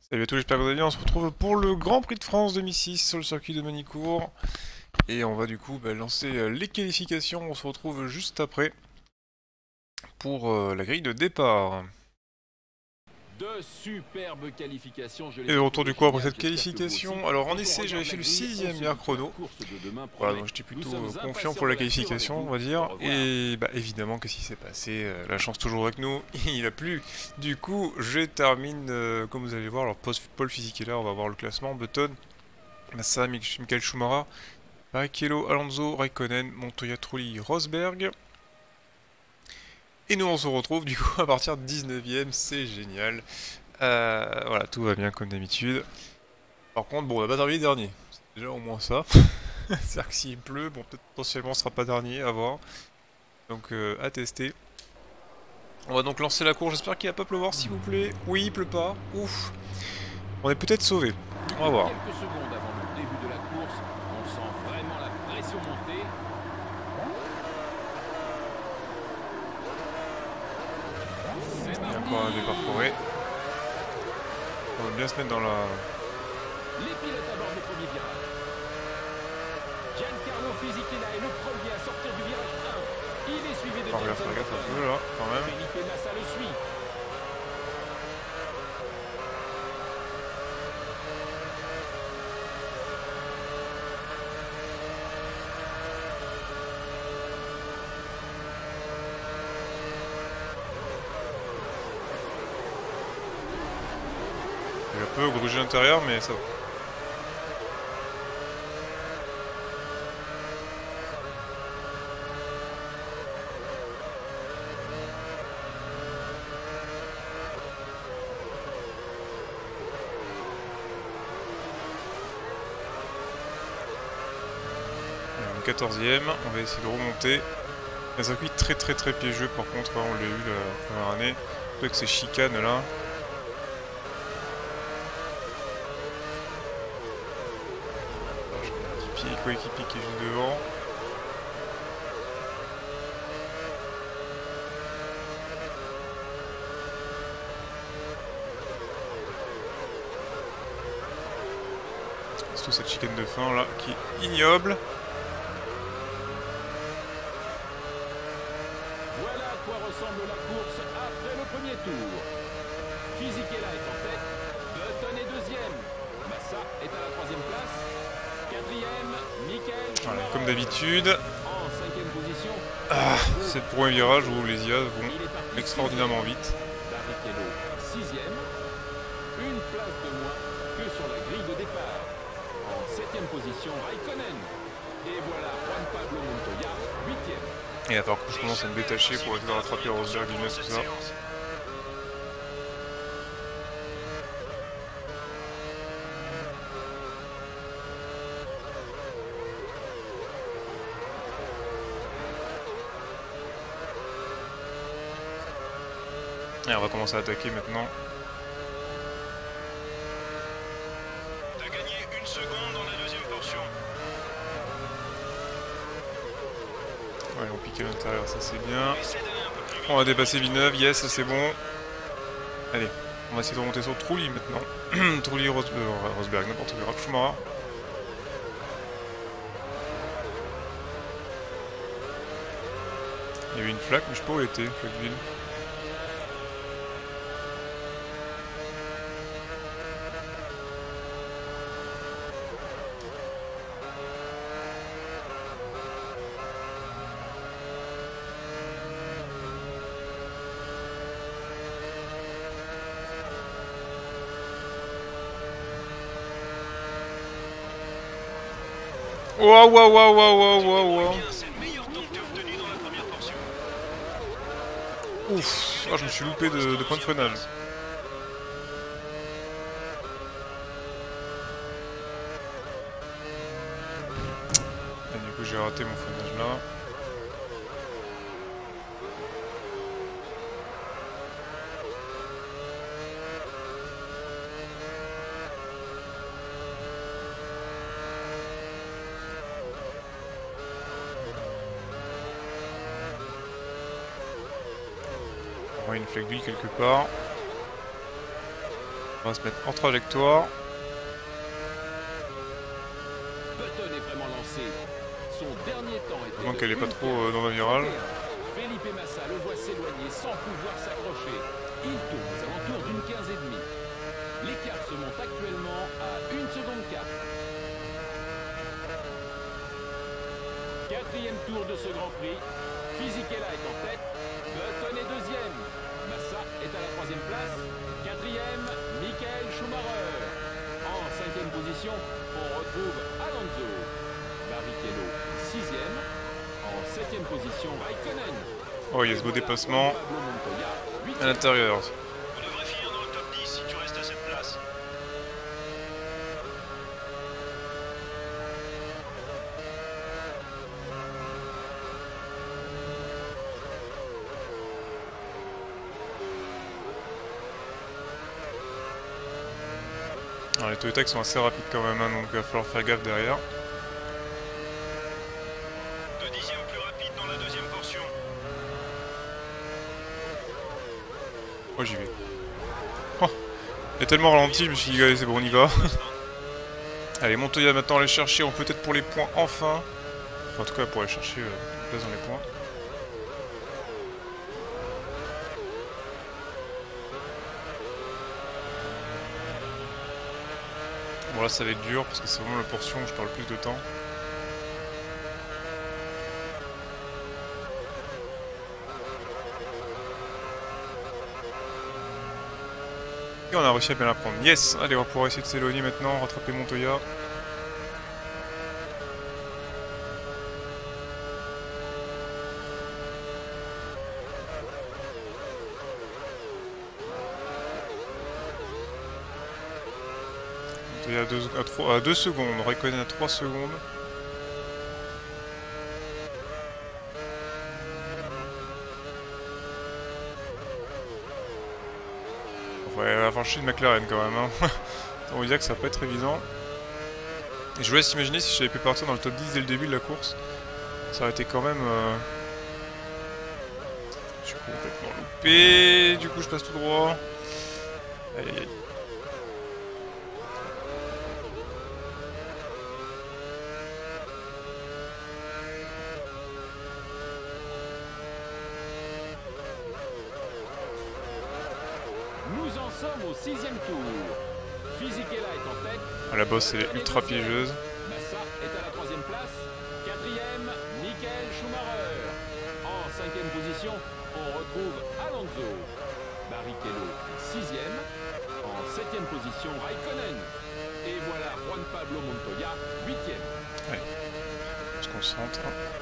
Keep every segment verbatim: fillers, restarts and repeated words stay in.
Salut à tous, j'espère que vous allez bien. On se retrouve pour le Grand Prix de France deux mille six sur le circuit de Manicourt. Et on va du coup bah, lancer euh, les qualifications. On se retrouve juste après pour euh, la grille de départ. De superbes qualifications, je Et les de ai retour du trouvées coup après géniales, cette j'espère que vous aussi. qualification. Alors en Quand on essai, j'avais regarde fait la le grille, on sixième se meilleur dit que la chrono. course de demain Voilà, promet. donc j'étais Nous plutôt sommes euh, confiant impatients pour de la la suivre avec qualification, vous. on va Au dire. revoir. Et bah évidemment, qu'est-ce qui s'est passé? Euh, La chance toujours avec nous, il a plu. Du coup, je termine, euh, comme vous allez voir, alors post- Paul Fisichella, on va voir le classement. Button, Massa, Mich- Michael Schumacher, Barrichello, Alonso, Raikkonen, Montoya, Trulli, Rosberg. Et nous on se retrouve du coup à partir de dix-neuvième, c'est génial. Euh, voilà, tout va bien comme d'habitude. Par contre, bon, on va pas terminer dernier. C'est déjà au moins ça. C'est-à-dire que s'il pleut, bon, peut-être potentiellement on sera pas dernier, à voir. Donc euh, à tester. On va donc lancer la course, j'espère qu'il va pas pleuvoir s'il vous plaît. Oui, il pleut pas. Ouf. On est peut-être sauvé. Plus On va que voir. quelques secondes avant le début de la course, on sent vraiment la pression monter. C'est Il y a parti. encore un départ forêt. On va bien se mettre dans la... Les pilotes abordent le premier virage. Giancarlo Fisichella est le premier à sortir du virage un. Il est suivi de On va Jenson faire gaffe un Button. peu là, quand même. Felipe Massa le suit. Il est un peu grugé à l'intérieur, mais ça va. quatorzième, on va essayer de remonter. Un circuit très très très piégeux par contre, hein, on l'a eu la première année. Avec ces chicanes là. J'ai un petit pied coéquipier qui est juste devant. C'est surtout cette chicane de fin là qui est ignoble. Voilà à quoi ressemble la course après le premier tour. Fisichella est en tête, Button est deuxième, Massa est à la troisième place, quatrième, Michael Voilà, Schumacher. comme d'habitude. En cinquième position, Ah, c'est le premier virage où les I A vont il est parti extraordinairement sixième. vite. Barrichello sixième, une place de moins que sur la grille de départ. En septième position, Raikkonen. Et voilà Juan Pablo Montoya, huitième. Et il va falloir que je commence à me détacher pour essayer de rattraper Rosberg, Villeneuve, tout ça. Et on va commencer à attaquer maintenant. T'as gagné une seconde dans la deuxième portion. Ouais, on pique à l'intérieur, ça c'est bien. Essaie d'aller un peu plus vite. On va dépasser Villeneuve, yes, ça c'est bon. Allez, on va essayer de remonter sur Trulli maintenant. Trulli, Ros euh, Rosberg, n'importe quoi, Schumacher. Il y a eu une flaque, mais je sais pas où elle était, flaque ville. Waouh, waouh, waouh, waouh, waouh, waouh, waouh. C'est le meilleur temps que t'as obtenu dans la première portion. Ouf, ah, je me suis loupé de, de point de freinage. Et du coup j'ai raté mon freinage là. On voit une flaque d'huile quelque part. On va se mettre en trajectoire. Button est vraiment lancé. Son dernier temps était. À moins qu'elle est pas trop euh, dans un virage. Felipe Massa le voit s'éloigner sans pouvoir s'accrocher. Il tourne aux alentours d'une quinze et demi. L'écart se monte actuellement à une seconde quatre. Quatrième tour de ce Grand Prix. Fisichella est en tête. Button est deuxième. Massa est à la troisième place. Quatrième, Michael Schumacher. En cinquième position, on retrouve Alonso. Barrichello, sixième. En septième position, Raikkonen. Oh, il y a ce beau dépassement à l'intérieur. On devrait finir dans le top dix si tu restes à cette place. Alors, les Toyota qui sont assez rapides quand même, hein, donc il va falloir faire gaffe derrière. Deux dixièmes plus rapide dans la deuxième portion. Moi j'y vais. Oh, il est tellement ralenti, je me suis dit allez c'est bon on y va. Allez Montoya maintenant aller chercher, on peut-être pour les points enfin. Enfin, en tout cas pour aller chercher euh, une place dans les points. Bon là ça va être dur parce que c'est vraiment la portion où je perds le plus de temps. Et on a réussi à bien la prendre. Yes! Allez, on va pouvoir essayer de s'éloigner maintenant, rattraper Montoya. Montoya à deux, à trois, à deux secondes, Raikkonen à trois secondes. Ouais, elle va franchir de McLaren quand même. Hein. On va dire que ça va pas être évident. Et je vous laisse imaginer si j'avais pu partir dans le top dix dès le début de la course. Ça aurait été quand même... Euh... Je suis complètement loupé. Du coup, je passe tout droit. Aïe aïe aïe. Nous en sommes au sixième tour. Fisichella est en tête. Ah, la bosse, elle est ultra piégeuse. Massa est à la troisième place. Quatrième, Michael Schumacher. En cinquième position, on retrouve Alonso. Barrichello, sixième. En septième position, Raikkonen. Et voilà Juan Pablo Montoya, huitième. Allez, on se concentre.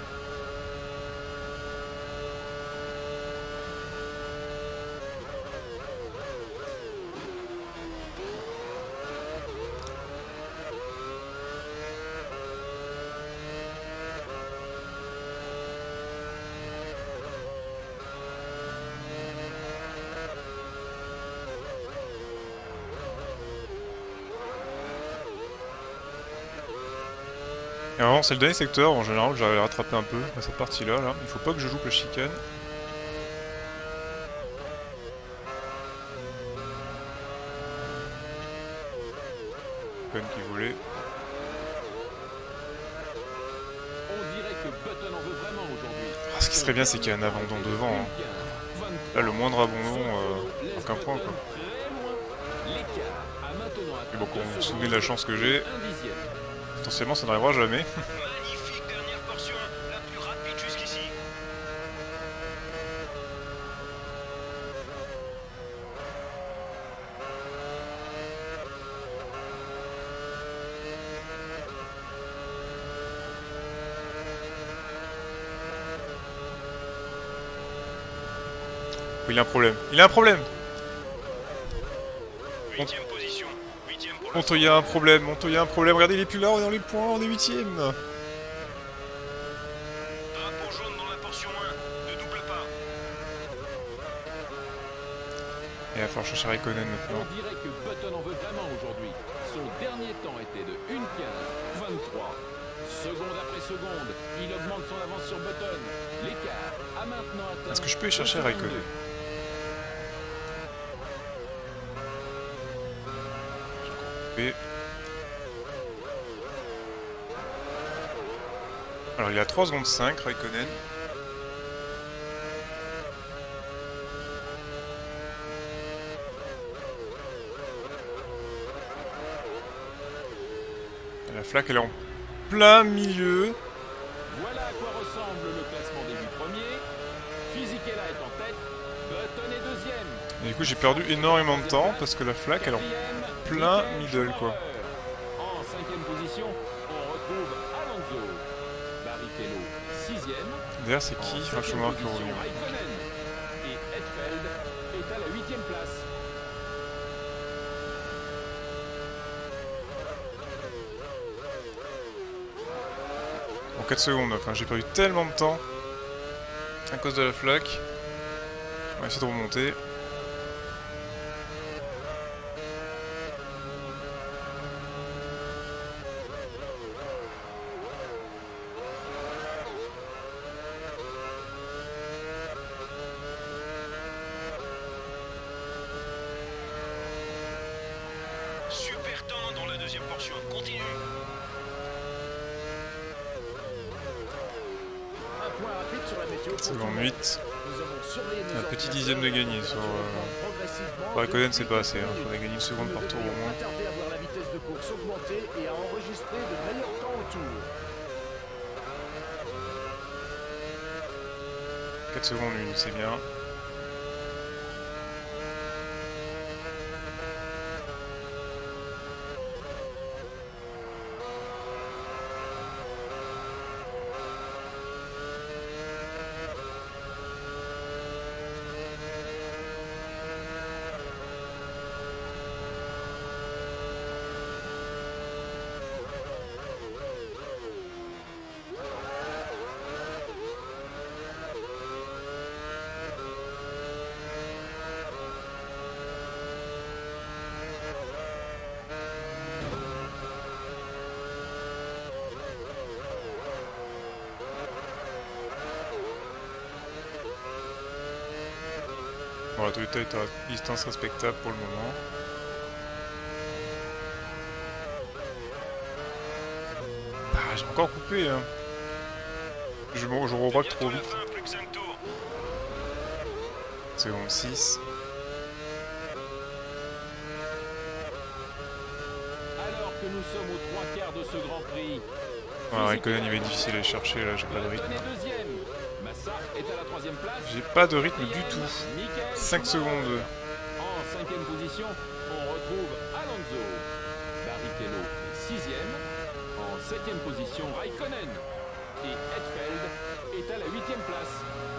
Et vraiment, c'est le dernier secteur, en général, j'arrive à le rattraper un peu, à cette partie-là, là. Il faut pas que je loupe la chicane. Con qui volait. On dirait que Button en veut vraiment aujourd'hui. Ah, ce qui serait bien, c'est qu'il y a un abandon devant. Hein. Là, le moindre abandon, euh, aucun point, quoi. Et bon, quand vous vous souvenez de la chance que j'ai, potentiellement, ça n'arrivera jamais. Magnifique dernière portion, la plus rapide jusqu'ici. Il a un problème. Il a un problème. Huitième position. Huitième pour la Montoya a un problème. Montoya a un problème. Regardez, il est plus là. On est dans les points. On est huitième. drapeau jaune dans la portion un. Ne double pas. Et il va falloir chercher Raikkonen maintenant. On dirait que Button en veut vraiment aujourd'hui. Son dernier temps était de une quinze vingt-trois. Seconde après seconde, il augmente son avance sur Button. L'écart a maintenant atteint... Est-ce que je peux y chercher Raikkonen? coupé. Alors il a trois secondes cinq, Raikkonen. La flaque elle est en plein milieu. Voilà à quoi ressemble le classement des huit premiers. Fisichella est en tête, Button est deuxième. Et du coup j'ai perdu énormément de temps parce que la flaque elle est en Quatrième, plein Michael middle quoi. Schumacher. En cinquième position, on retrouve Alonso. Barrichello, sixième. D'ailleurs c'est En qui? Enfin septième Schumacher qui est position, revenu. Raikkonen. Et Hetfeld est à la huitième place. En quatre secondes, enfin j'ai perdu tellement de temps à cause de la flaque. On va essayer de remonter. Super temps dans la deuxième portion. Continue. Un point rapide sur la météo. Seconde huit. Nous avons surveillé nos Un petit ordinateurs dixième de gagné et sur, on euh, augmente progressivement Raikkonen depuis c'est pas assez, hein. quelques Faudrait gagner une seconde minutes. par Nous tour au devrions moins. pas tarder à voir la vitesse de course augmenter et à enregistrer de meilleurs temps au tour. quatre secondes une, c'est bien. Bon, la Toyota est à distance respectable pour le moment. Ah, j'ai encore coupé, hein. Je, je rebraque trop Bientôt la vite. fin, plus que cinq tours. Seconde six. Alors que nous sommes aux trois quarts de ce Grand Prix. Ouais, Raikkonen il va être difficile à aller chercher là, j'ai pas de rythme. Button est deuxième. Massa est à la troisième place. J'ai pas de rythme du tout. Michael cinq Schumacher. secondes. En cinquième position, on retrouve Alonso. Barrichello est sixième. En septième position, Raikkonen. Et Hetfeld est à la huitième place.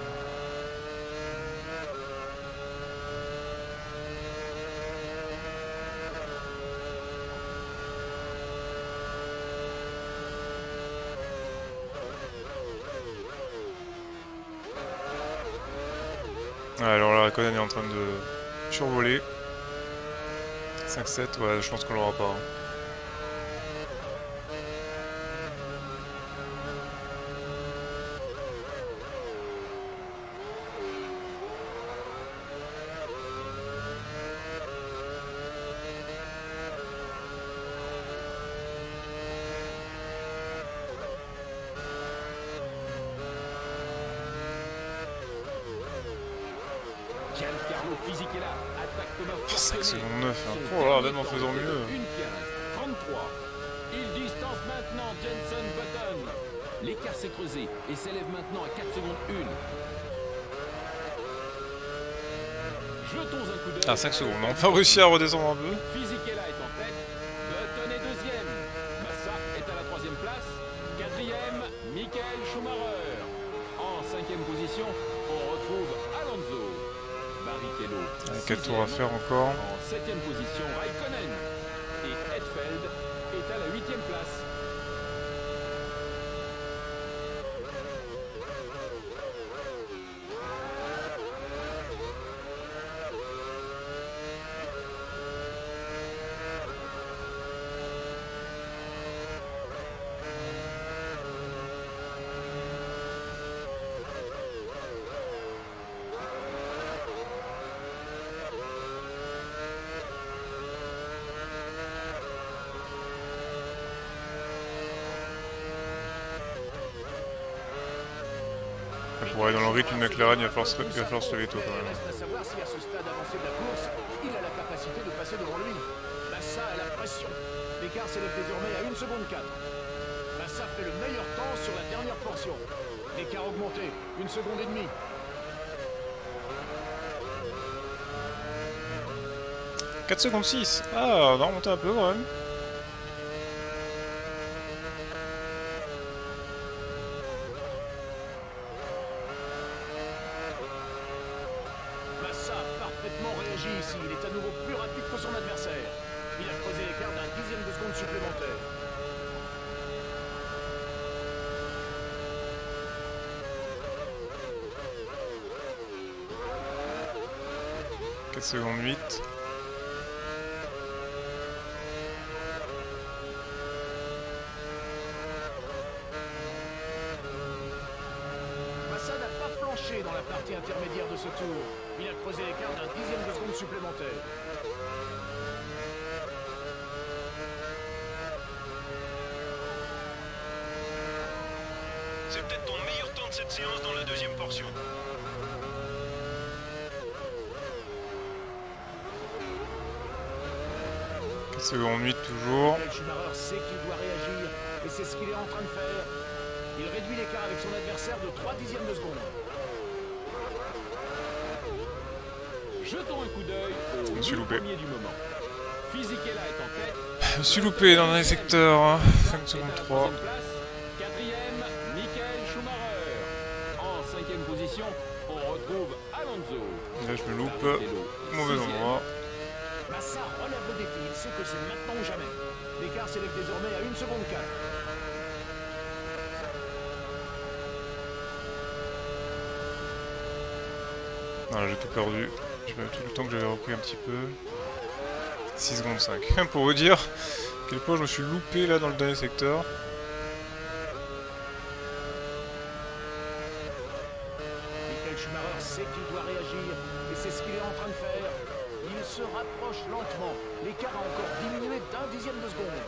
Ouais, alors là, Raikkonen est en train de survoler. cinq sept, ouais, je pense qu'on l'aura pas. Hein. Giancarlo Fisichella attaque comme un cinq forcené. secondes neuf, hein. Son Oh là là, dernier même en temps faisant était mieux. de une quinze trente-trois. Il distance maintenant Jenson Button. L'écart s'est creusé et s'élève maintenant à quatre secondes une. Jetons un coup d'œil. Ah, cinq secondes, on va réussir à redescendre un peu. Fisichella est en tête. Button est deuxième. Massa est à la troisième place. Quatrième, Michael Schumacher. En cinquième position, on retrouve Alonso. Barrichello. quatre tours à faire encore. En septième position, Raikkonen. Et Hetfeld est à la huitième place. Ouais, dans le rythme d'une McLaren, il va falloir se, il va falloir se lever tôt quand même. Reste à savoir si à ce stade avancé de la course, il a la capacité de passer devant lui. Massa a la pression. L'écart s'élève désormais à une seconde quatre. Massa fait le meilleur temps sur la dernière portion. L'écart augmenté, une seconde et demie. quatre secondes six. Ah, on a remonté un peu quand même. Massa a parfaitement réagi ici. Il est à nouveau plus rapide que son adversaire. Il a creusé l'écart d'un dixième de seconde supplémentaire. quatre secondes huit. Massa n'a pas flanché dans la partie intermédiaire de ce tour. Il a creusé l'écart d'un dixième de seconde supplémentaire. C'est peut-être ton meilleur temps de cette séance dans la deuxième portion. quatre secondes huit toujours. Michael Schumacher sait qu'il doit réagir et c'est ce qu'il est en train de faire. Il réduit l'écart avec son adversaire de trois dixièmes de seconde. Jetons un coup d'œil Je me au suis deux loupé. premiers du moment. Fisichella est en tête. Je me suis loupé dans les secteurs. cinq secondes trois. Quatrième, Michael Schumacher. En cinquième position, on retrouve Alonso. Là, je me loupe. Barrichello, Mauvais sixième. endroit. Massa relève le défi, il sait que c'est maintenant ou jamais. L'écart s'élève désormais à une seconde quatre. Non, là, j'ai tout perdu. J'ai perdu tout le temps que j'avais repris un petit peu. six secondes cinq. Pour vous dire à quel point je me suis loupé là dans le dernier secteur. Michael Schumacher sait qu'il doit réagir et c'est ce qu'il est en train de faire. Il se rapproche lentement. L'écart a encore diminué d'un dixième de seconde.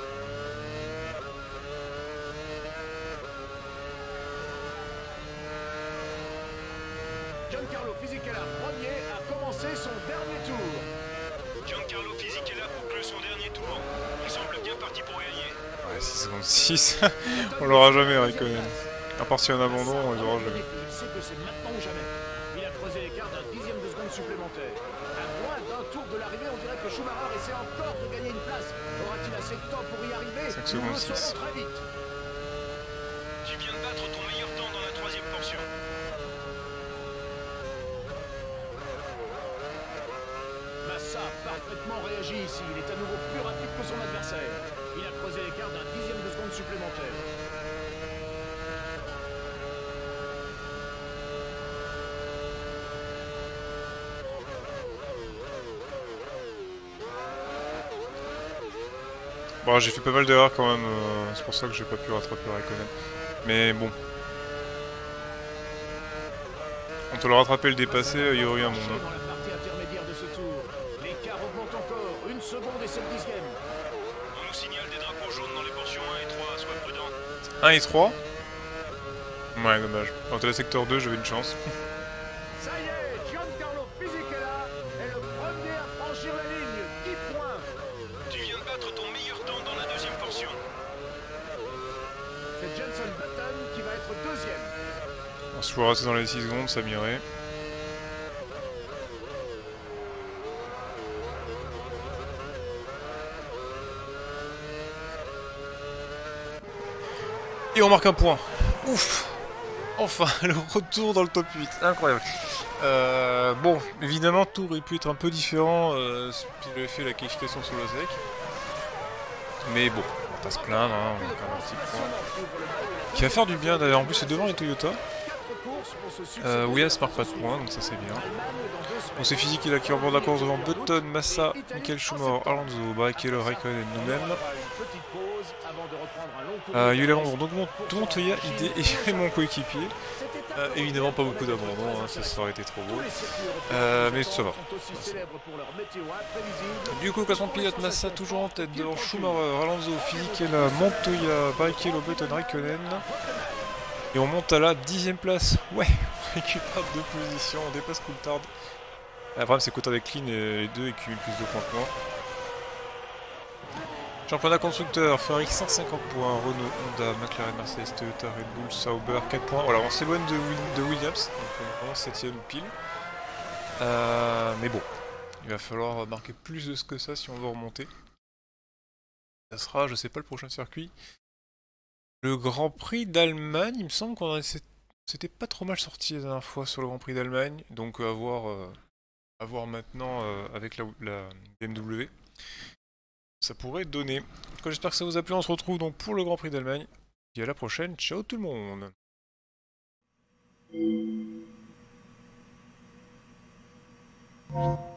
Giancarlo Fisichella, premier, a commencé son dernier tour. Giancarlo Fisichella boucle son dernier tour. Il semble bien parti pour gagner. Ouais, six secondes six. On l'aura jamais, Raikkonen. À part s'il y a un abandon, on les aura jamais. Il sait que c'est maintenant ou jamais. Il a creusé l'écart d'un dixième de seconde supplémentaire. À moins d'un tour de l'arrivée, on dirait que Schumacher essaie encore de gagner une place. Aura-t-il assez de temps pour y arriver? cinq Nous secondes le saurons six. très vite. Tu viens de battre ton meilleur temps dans la troisième portion. Massa a parfaitement réagi ici. Il est à nouveau plus rapide que son adversaire. Il a creusé l'écart d'un dixième de seconde supplémentaire. Bon, j'ai fait pas mal d'erreurs quand même. euh, C'est pour ça que j'ai pas pu rattraper Raikkonen. Mais bon. On te le rattraper et le dépasser, il y aurait eu un monde. hein. Dans la partie intermédiaire de ce tour. L'écart augmente encore. Une seconde et sept dixièmes. On nous signale des drapeaux jaunes dans les portions un et trois. Sois prudent. un et trois. Ouais, dommage. Quand t'es le secteur deux, j'avais une chance. Ça y est, Giancarlo Fisichella est le premier à franchir la ligne. dix points. Tu viens de battre ton meilleur temps dans la deuxième portion. C'est Jenson Button qui va être deuxième. On se faut rester dans les six secondes, ça m'irait. Et on marque un point. Ouf. Enfin, le retour dans le top huit. Incroyable. Euh, bon, évidemment, tout aurait pu être un peu différent euh, si j'avais fait la qualification sur le sec. Mais bon, on va pas se plaindre, hein, on a quand même un petit point. Qui va faire du bien d'ailleurs, en plus c'est devant les Toyota. Euh, Williams marque pas de points, donc ça c'est bien. Bon, c'est Fisichella qui remporte la course devant Button, Massa, Michael Schumacher, Alonso, Barrichello, Raikkonen et nous-mêmes. Euh, il y a eu l'abandon donc mon Montoya, I D et mon coéquipier. Euh, évidemment pas beaucoup d'abandon, hein, ça, ça aurait été trop beau. Euh, mais ça va. Du coup, classement de pilote, Massa toujours en tête devant Schumacher, Alonso, Fisichella, Montoya, Barrichello, Button, Raikkonen. Et on monte à la dixième place. Ouais, on récupère deux positions, on dépasse Coulthard. Le problème c'est que Coulthard et Clean, les deux accumulent plus de points que moi. Championnat constructeur, Ferrari cent cinquante points, Renault, Honda, McLaren, Mercedes, Toyota, Red Bull, Sauber quatre points. Voilà, on s'éloigne de, Will de Williams, donc on est vraiment septième pile. Euh, mais bon, il va falloir marquer plus de ce que ça si on veut remonter. Ça sera, je sais pas, le prochain circuit. Le Grand Prix d'Allemagne, il me semble qu'on s'était pas trop mal sorti la dernière fois sur le Grand Prix d'Allemagne, donc à voir, euh, à voir maintenant euh, avec la, la B M W. Ça pourrait donner. En tout cas, j'espère que ça vous a plu. On se retrouve donc pour le Grand Prix d'Allemagne. Et à la prochaine. Ciao tout le monde.